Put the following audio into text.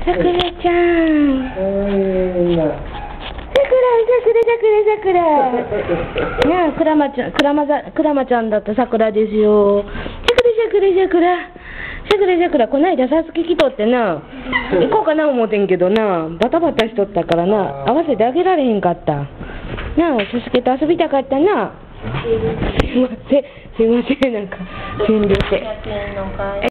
さくらちゃん。さくら。ねえ、クラマちゃんだったさくらですよ。さくら、こないださつき来とってな、行こうかな思ってんけどな、バタバタしとったからな、合わせてあげられへんかった。なあ、すすけと遊びたかったな。すいません、なんか、遠慮して。